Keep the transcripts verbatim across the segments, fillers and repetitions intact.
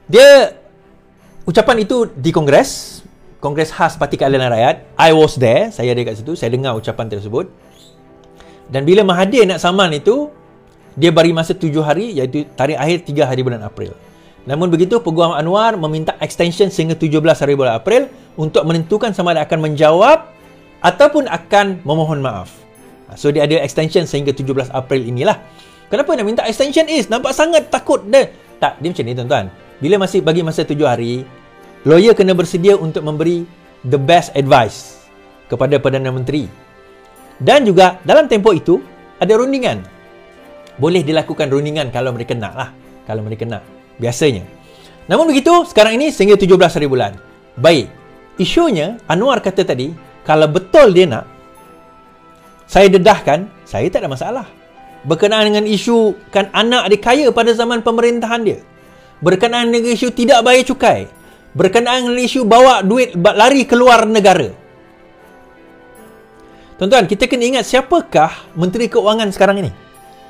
Dia, ucapan itu di Kongres, Kongres khas Parti Keadilan Rakyat. I was there, saya ada kat situ, saya dengar ucapan tersebut. Dan bila Mahathir nak saman itu, dia beri masa tujuh hari, iaitu tarikh akhir tiga hari bulan April. Namun begitu, Peguam Anwar meminta extension sehingga tujuh belas hari bulan April untuk menentukan sama ada akan menjawab ataupun akan memohon maaf. So, dia ada extension sehingga tujuh belas April inilah. Kenapa nak minta extension is? Nampak sangat takut dia. Tak, dia macam ni tuan-tuan. Bila masih bagi masa tujuh hari, lawyer kena bersedia untuk memberi the best advice kepada Perdana Menteri. Dan juga dalam tempoh itu, ada rundingan. Boleh dilakukan rundingan kalau mereka nak lah. Kalau mereka nak. Biasanya. Namun begitu, sekarang ini sehingga tujuh belas hari bulan. Baik. Isunya, Anwar kata tadi, kalau betul dia nak, saya dedahkan, saya tak ada masalah. Berkenaan dengan isu kan anak dia kaya pada zaman pemerintahan dia. Berkenaan dengan isu tidak bayar cukai. Berkenaan dengan isu bawa duit lari keluar negara. Tuan-tuan, kita kena ingat siapakah Menteri Keuangan sekarang ini?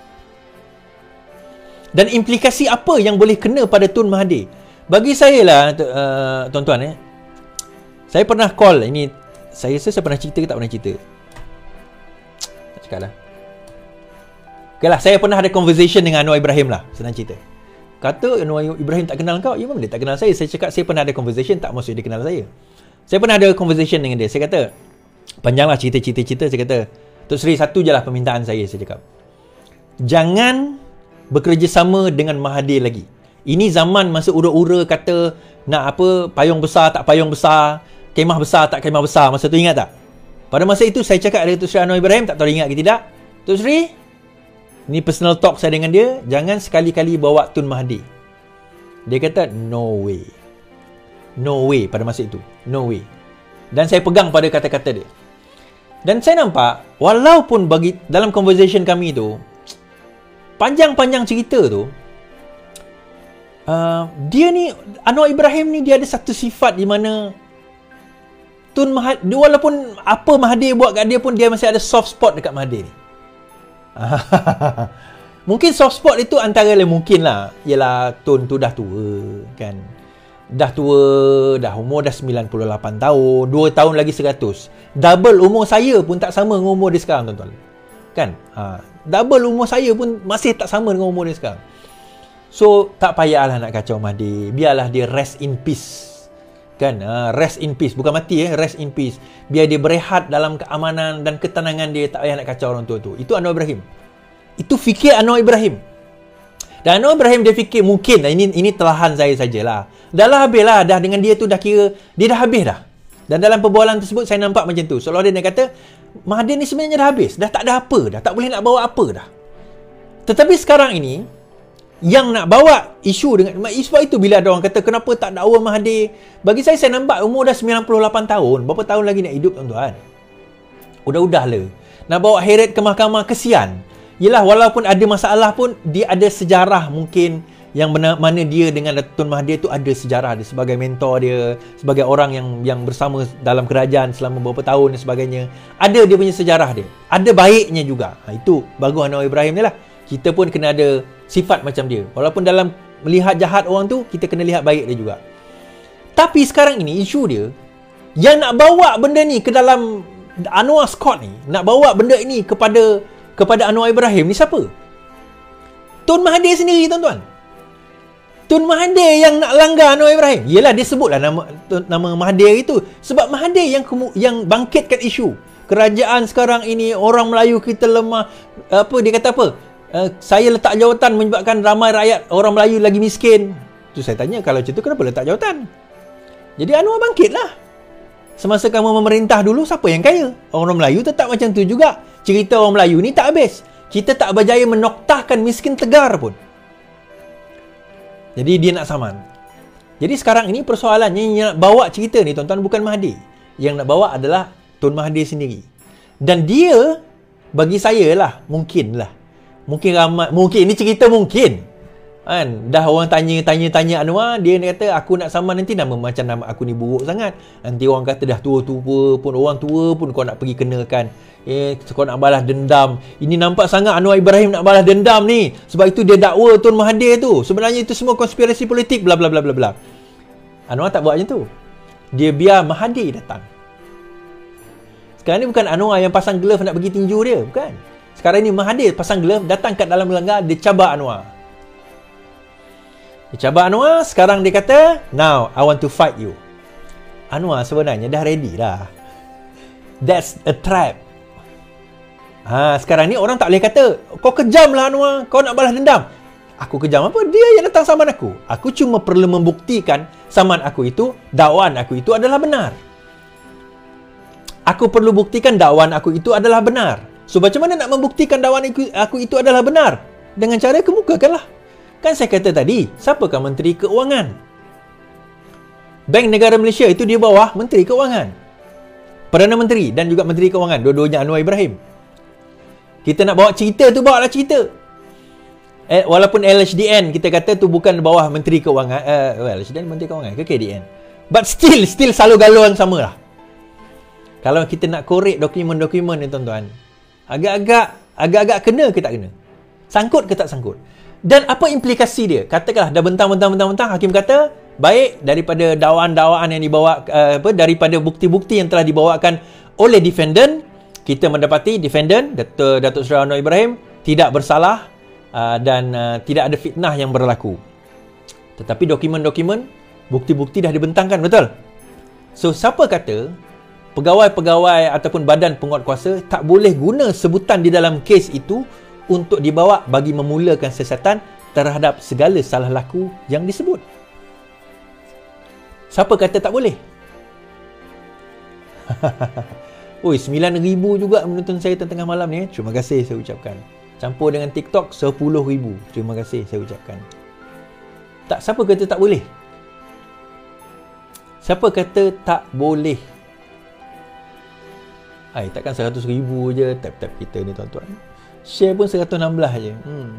Dan implikasi apa yang boleh kena pada Tun Mahathir? Bagi saya lah, uh, tuan-tuan, eh, saya pernah call, ini saya rasa saya pernah cerita ke tak pernah cerita? Tak cakap lah. Okay lah, saya pernah ada conversation dengan Anwar Ibrahim lah, senang cerita. Kata Anwar Ibrahim tak kenal kau, ya memang dia tak kenal saya. Saya cakap saya pernah ada conversation, tak maksud dia kenal saya. Saya pernah ada conversation dengan dia. Saya kata, panjanglah cerita-cerita-cerita, saya kata, Tok Sri, satu je lah permintaan saya, saya cakap. Jangan bekerjasama dengan Mahathir lagi. Ini zaman masa ura-ura kata nak apa, payung besar tak payung besar, kemah besar tak kemah besar. Masa tu ingat tak? Pada masa itu saya cakap dengan Tok Sri Anwar Ibrahim, tak tahu ingat ke tidak. Tok Sri, ini personal talk saya dengan dia, jangan sekali-kali bawa Tun Mahathir. Dia kata no way. No way pada masa itu. No way. Dan saya pegang pada kata-kata dia. Dan saya nampak, walaupun bagi dalam conversation kami tu, panjang-panjang cerita tu, uh, dia ni, Anwar Ibrahim ni, dia ada satu sifat di mana Tun Mahathir, walaupun apa Mahathir buat kat dia pun, dia masih ada soft spot dekat Mahathir ni. Mungkin soft spot itu antara lain mungkin lah, ialah Tun tu dah tua kan, dah tua, dah umur dah sembilan puluh lapan tahun, dua tahun lagi seratus, double umur saya pun tak sama dengan umur dia sekarang tuan-tuan kan. Ha, double umur saya pun masih tak sama dengan umur dia sekarang. So tak payahlah nak kacau Mahathir, biarlah dia rest in peace kan. Ha, rest in peace, bukan mati eh, rest in peace. Biar dia berehat dalam keamanan dan ketenangan dia, tak payah nak kacau orang tua tu. Itu Anwar Ibrahim. Itu fikir Anwar Ibrahim. Dan Anwar Ibrahim dia fikir mungkin, ini ini telahan saya sajalah. Dah lah habis lah, dah dengan dia tu dah kira dia dah habis dah. Dan dalam perbualan tersebut saya nampak macam tu. Seolah-olah dia kata Mahathir ni sebenarnya dah habis, dah tak ada apa dah, tak boleh nak bawa apa dah. Tetapi sekarang ini yang nak bawa isu dengan sebab itu bila ada orang kata kenapa tak dakwa Mahathir, bagi saya saya nampak umur dah sembilan puluh lapan tahun, berapa tahun lagi nak hidup tuan-tuan. Udah-udah lah nak bawa heret ke mahkamah, kesian. Yelah, walaupun ada masalah pun dia ada sejarah mungkin yang benar, mana dia dengan Tun Mahathir tu ada sejarah dia sebagai mentor dia, sebagai orang yang yang bersama dalam kerajaan selama beberapa tahun dan sebagainya. Ada dia punya sejarah dia, ada baiknya juga. Ha, itu bagus Anwar Ibrahim ni lah. Kita pun kena ada sifat macam dia. Walaupun dalam melihat jahat orang tu, kita kena lihat baik dia juga. Tapi sekarang ini isu dia, yang nak bawa benda ni ke dalam Anwar Scott ni, nak bawa benda ini kepada kepada Anwar Ibrahim ni siapa? Tun Mahathir sendiri tuan-tuan. Tun Mahathir yang nak langgar Anwar Ibrahim. Yelah, dia sebutlah nama nama Mahathir itu sebab Mahathir yang yang bangkitkan isu kerajaan sekarang ini, orang Melayu kita lemah. Apa dia kata apa? Uh, saya letak jawatan menyebabkan ramai rakyat orang Melayu lagi miskin. Tu saya tanya, kalau macam tu kenapa letak jawatan? Jadi Anwar bangkitlah. Semasa kamu memerintah dulu, siapa yang kaya? Orang Melayu tetap macam tu juga. Cerita orang Melayu ni tak habis. Kita tak berjaya menoktahkan miskin tegar pun. Jadi dia nak saman. Jadi sekarang ini persoalannya yang nak bawa cerita ni tuan-tuan bukan Mahathir. Yang nak bawa adalah Tun Mahathir sendiri. Dan dia, bagi saya lah, mungkin lah. Mungkin ramai, mungkin ini cerita mungkin. Kan? Dah orang tanya-tanya-tanya Anwar, dia kata aku nak saman nanti nama macam nama aku ni buruk sangat. Nanti orang kata dah tua-tua pun, orang tua pun kau nak pergi kenakan Eh, kau nak balas dendam. Ini nampak sangat Anwar Ibrahim nak balas dendam ni. Sebab itu dia dakwa Tun Mahathir tu. Sebenarnya itu semua konspirasi politik, bla bla bla bla bla. Anwar tak buat macam tu. Dia biar Mahathir datang. Sekarang ni bukan Anwar yang pasang glove nak pergi tinju dia, bukan. Sekarang ni Mahathir pasang glove, datang kat dalam gelanggar, dia cabar Anwar. Dia cabar Anwar, sekarang dia kata, now I want to fight you. Anwar sebenarnya dah ready dah. That's a trap. Ha, sekarang ni orang tak boleh kata, kau kejam lah Anwar, kau nak balas dendam. Aku kejam apa? Dia yang datang saman aku. Aku cuma perlu membuktikan saman aku itu, dakwaan aku itu adalah benar. Aku perlu buktikan dakwaan aku itu adalah benar. So, macam mana nak membuktikan dakwaan aku, aku itu adalah benar? Dengan cara kemukakanlah. Kan saya kata tadi, siapakah Menteri Keuangan? Bank Negara Malaysia itu di bawah Menteri Keuangan. Perdana Menteri dan juga Menteri Keuangan. Dua-duanya Anwar Ibrahim. Kita nak bawa cerita tu, bawa lah cerita. Eh, walaupun L H D N, kita kata tu bukan bawah Menteri Keuangan. Uh, well, L H D N Menteri Keuangan ke K D N. But still, still selalu galau yang sama lah. Kalau kita nak korek dokumen-dokumen ni tuan-tuan, agak-agak, agak-agak kena ke tak kena? Sangkut ke tak sangkut? Dan apa implikasi dia? Katakanlah, dah bentang-bentang-bentang-bentang, hakim kata, baik daripada dakwaan-dakwaan yang dibawa, uh, apa, daripada bukti-bukti yang telah dibawakan oleh defendant, kita mendapati defendant Datuk Datuk Seri Anwar Ibrahim tidak bersalah uh, dan uh, tidak ada fitnah yang berlaku. Tetapi dokumen-dokumen, bukti-bukti dah dibentangkan, betul? So, siapa kata pegawai-pegawai ataupun badan penguatkuasa tak boleh guna sebutan di dalam kes itu untuk dibawa bagi memulakan siasatan terhadap segala salah laku yang disebut? Siapa kata tak boleh? Oi, sembilan ribu juga menonton saya tengah malam ni. Terima kasih saya ucapkan. Campur dengan TikTok, sepuluh ribu. Terima kasih saya ucapkan. Tak, siapa kata tak boleh? Siapa kata tak boleh? Ay, takkan seratus ribu je tap-tap kita ni tuan-tuan. Share pun seratus enam belas je. Hmm.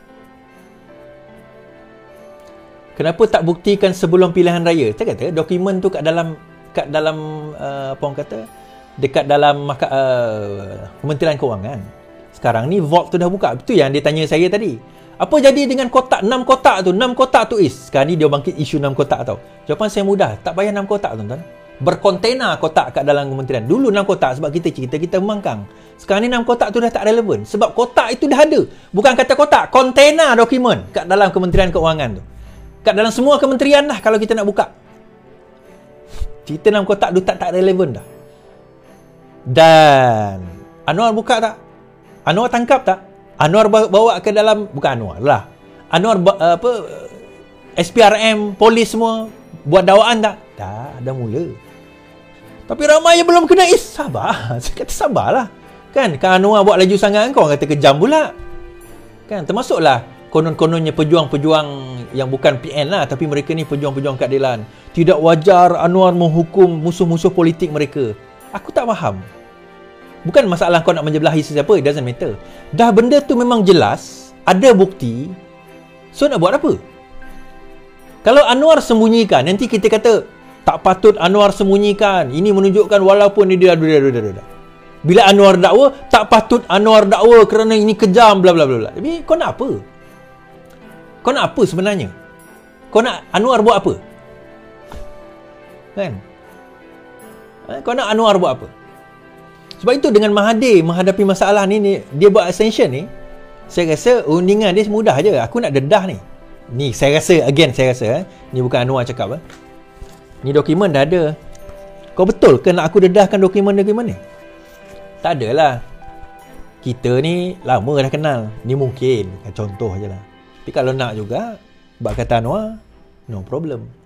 Kenapa tak buktikan sebelum pilihan raya? Saya kata dokumen tu kat dalam kat dalam uh, apa orang kata? Dekat dalam uh, Kementerian Kewangan. Sekarang ni vault tu dah buka. Itu yang dia tanya saya tadi. Apa jadi dengan kotak, enam kotak tu? enam kotak tu is. Sekarang ni dia bangkit isu enam kotak tau. Jawapan saya mudah. Tak payah enam kotak tuan-tuan. Berkontena kotak kat dalam kementerian. Dulu enam kotak sebab kita cerita kita membangkang. Sekarang ni enam kotak tu dah tak relevan. Sebab kotak itu dah ada. Bukan kata kotak. Kontena dokumen kat dalam Kementerian Keuangan tu. Kat dalam semua kementerian lah kalau kita nak buka. Cerita enam kotak tu tak, tak relevan dah. Dan Anwar buka tak? Anwar tangkap tak? Anwar bawa ke dalam, bukan Anwar lah, Anwar apa, S P R M, polis semua buat dakwaan tak? Tak, dah mula. Tapi ramai yang belum kena. Eh, sabar. Saya kata sabarlah. Kan, kan Anwar buat laju sangat, kau kata kejam pula. Kan, termasuklah konon-kononnya pejuang-pejuang yang bukan P N lah, tapi mereka ni pejuang-pejuang keadilan. Tidak wajar Anwar menghukum musuh-musuh politik mereka. Aku tak faham. Bukan masalah kau nak menjebelahi sesiapa, it doesn't matter. Dah benda tu memang jelas, ada bukti. So nak buat apa? Kalau Anwar sembunyikan, nanti kita kata tak patut Anwar sembunyikan. Ini menunjukkan walaupun dia dah, dah, dah, dah, dah. Bila Anwar dakwa, tak patut Anwar dakwa kerana ini kejam, bla bla bla bla. Tapi kau nak apa? Kau nak apa sebenarnya? Kau nak Anwar buat apa? Kan? Kau nak Anwar buat apa? Sebab itu dengan Mahathir menghadapi masalah ni, ni dia buat ascension ni, saya rasa undingan dia mudah je. Aku nak dedah ni. Ni saya rasa, again saya rasa, eh, ni bukan Anwar cakap. Eh. Ni dokumen dah ada. Kau betul ke nak aku dedahkan dokumen-dokumen ni? Tak adalah. Kita ni lama dah kenal. Ni mungkin contoh je lah. Tapi kalau nak juga, bak kata Anwar, no problem.